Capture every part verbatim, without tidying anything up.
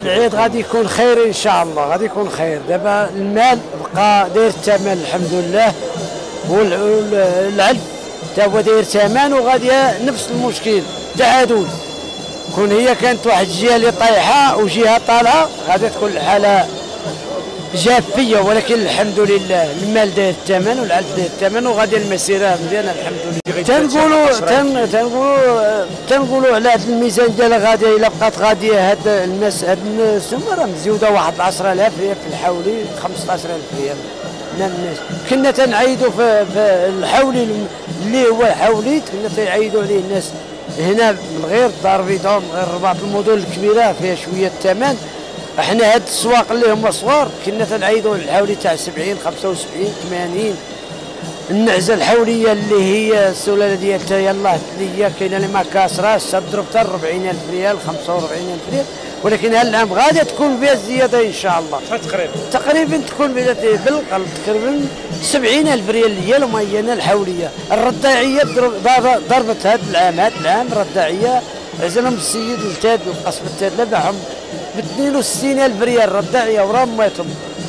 العيد غادي يكون خير ان شاء الله، غادي يكون خير. دابا المال بقى داير الثمن الحمد لله، والعلف تا هو داير ثمن، وغادي نفس المشكل تعادل. كون هي كانت واحد الجهه اللي طايحه وجهه طالعه غادي تكون الحاله جافيه، ولكن الحمد لله المال داير الثمن والعلف داير الثمن، وغادي المسيره مزيانه الحمد لله. تنقولوا تن تنقولوا تنقولوا على هذا الميزان ديالها غاديه، الا بقات غاديه هاد المس هاد السومه راه مزيوده واحد عشرة آلاف ريال في الحولي، خمسطاش ألف ريال من الناس. كنا تنعيدوا في, في الحولي اللي هو حوليت، كنا تيعيدوا عليه الناس هنا من غير الدار البيضاء، من غير رباط المدن الكبيره فيها شويه الثمن. احنا هاد السواق اللي هما صغار كنا تنعيدوا الحولي تاع سبعين خمسة وسبعين ثمانين. النعزه الحوليه اللي هي السلاله ديال يلاه اللي كاينه اللي ما كاسراش تضرب حتى أربعين ألف ريال خمسة وأربعين ألف ريال، ولكن هالعام غادي تكون فيها الزياده ان شاء الله. شحال تقريبا؟ تقريبا تكون بالقل تقريبا سبعين ألف ريال هي المعينه الحوليه. الرداعيه ضربت هذا العام، هذا العام الرداعيه عزلهم السيد التاد القصب التاد باعهم ب اثنين وستين ألف ريال رداعيه وراه ماتهم.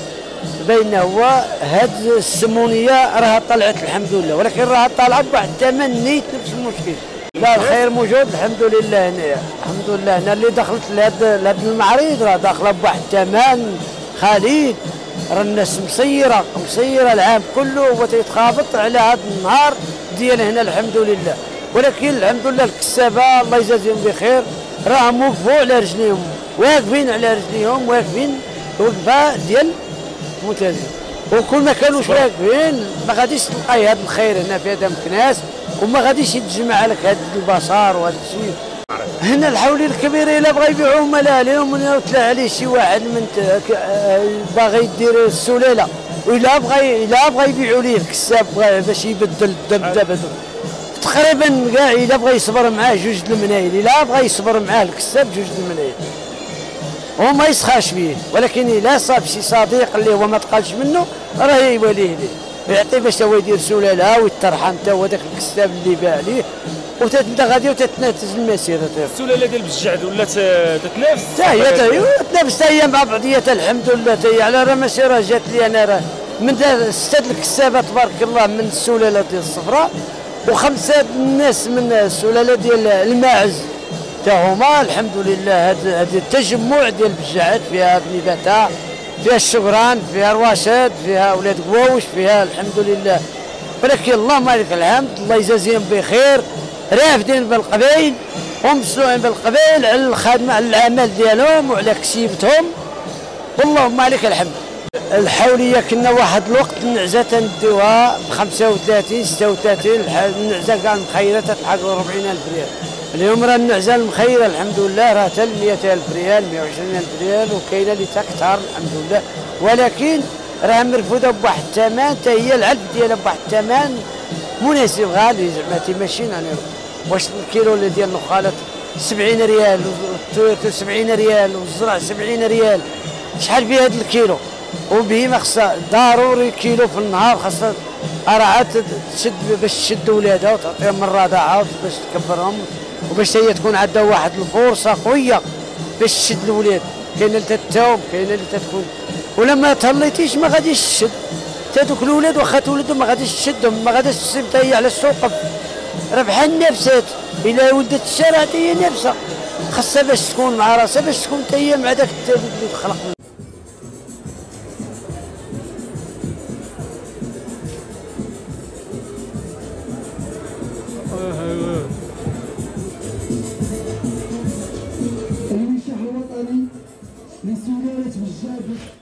بين هو هاد السمونيه راها طلعت الحمد لله، ولكن راها طالعه بواحد الثمن نيت نفس المشكل. لا الخير موجود الحمد لله هنايا، الحمد لله. هنا اللي دخلت لهذا لهذا المعرض راه داخله بواحد الثمن خالد، راه الناس مسيره مسيره العام كله هو تيتخابط على هذا النهار ديال هنا الحمد لله. ولكن الحمد لله الكسابه الله يجازيهم بخير راهم وقفوا على رجليهم، واقفين على رجليهم، واقفين وقفه ديال ممتازين. وكل ما كانوش واقفين ما غاديش تلقاي هذا الخير هنا في هذا مكناس، وما غاديش يتجمع لك هذا البصر وهذا الشيء. هنا الحولي الكبير الا بغى يبيعوا ملا عليهم وتلا عليه شي واحد من باغي يدير السلاله، والا بغى الا بغى يبيعوا ليه الكساب باش يبدل الدبدبه تقريبا كاع الا بغى يصبر معاه جوج المنايل، الا بغى يصبر معاه الكساب جوج المنايل وما يسخاش فيه. ولكن الا صاب شي صديق اللي هو ما تقالش منه راه يوليه ليه، يعطيه باش هو يدير سلاله ويترحم حتى هو ذاك الكساب اللي باع ليه، وتتبدا غادي وتتنافس المسيره. السلاله ديال بجعد ولات تتنافس حتى هي تتنافس حتى هي مع بعضياتها الحمد لله. حتى هي على راه ماشي راه جات لي انا راه من ستة الكسابه تبارك الله من السلاله ديال الصفراء، وخمسه الناس من السلاله ديال الماعز تا هما الحمد لله. هذا التجمع ديال بجعد فيها بني باتا، فيها الشقران، فيها رواشد، فيها ولاد قواوش، فيها الحمد لله. ولكن اللهم لك الحمد الله يجازيهم بخير، رافدين بالقبائل ومسلوعين بالقبائل على الخدمه على العمل ديالهم وعلى كسيبتهم، واللهم لك الحمد. الحوليه كنا واحد الوقت النعزه تنديوها ب خمسة وثلاثين ستة وثلاثين، النعزه كاع مخيره تلحق أربعين ألف ريال. اليوم راه النعزه المخيره الحمد لله راه حتى مئة ألف ريال مئة وعشرين ألف ريال، وكاينه اللي تكثر الحمد لله. ولكن راه مرفوده بواحد الثمن، حتى هي العلف ديالها بواحد الثمن مناسب غالي زعما تيماشي يعني. واش الكيلو اللي ديال النخالات سبعين ريال والتويرتو سبعين ريال والزرع سبعين ريال، شحال فيه هذا الكيلو؟ وبهيمه خصها ضروري كيلو في النهار، خاصها راه تشد باش تشد ولادها وتعطيهم من الرضاعه باش تكبرهم، وباش هي تكون عندها واحد الفرصه قويه باش تشد الولاد. كاينه اللي تتوب كاينه اللي تتكون، ولما تهليتيش ما غاديش تشد. تا دوك الولاد واخا تولدوا ما غاديش تشدهم، ما غاديش تصيب حتى هي على السوق. راه بحال النفسات، الا ولدت الشارع حتى هي نافسه، خاصها باش تكون مع راسها باش تكون حتى هي مع داك اللي تخلق. المنشح الوطني لسلالة بجاد.